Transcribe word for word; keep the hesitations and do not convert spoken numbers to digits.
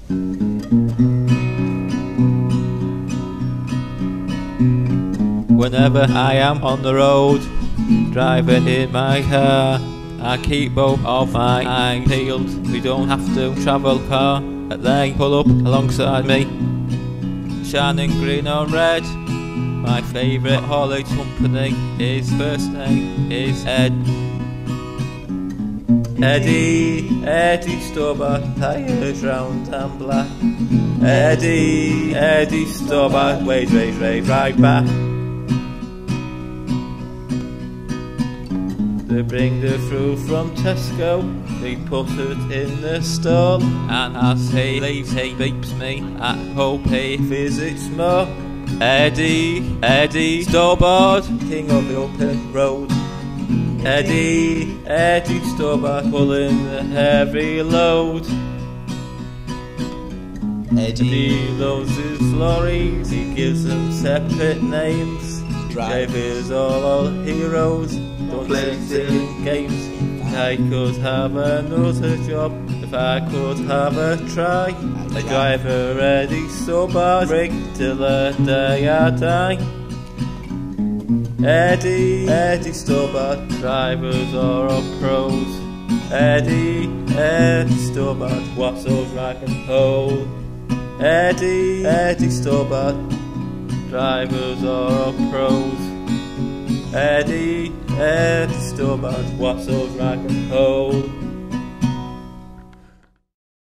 Whenever I am on the road, driving in my car, I keep both of my eyes peeled. We don't have to travel far. They pull up alongside me, shining green or red. My favourite holiday company, his first name is Ed. Eddie, Eddie Stobart, tires round and black. Eddie, Eddie Stobart, wage, wage, wage, right back. They bring the fruit from Tesco, they put it in the stall, and as he leaves he beeps me, I hope he visits more. Eddie, Eddie Stobart, king of the open road. Eddie, Eddie Stobart, pulling the heavy load. Eddie loads his lorries, he gives them separate names. Drivers all our heroes, don't play silly games. I could have another job if I could have a try. A driver Eddie Stobart, break till the day I die. Eddie, Eddie Stobart, drivers are all pros. Eddie, Eddie Stobart, what's those rock and roll? Eddie, Eddie Stobart, drivers are all pros. Eddie, Eddie Stobart, what's those rock and roll?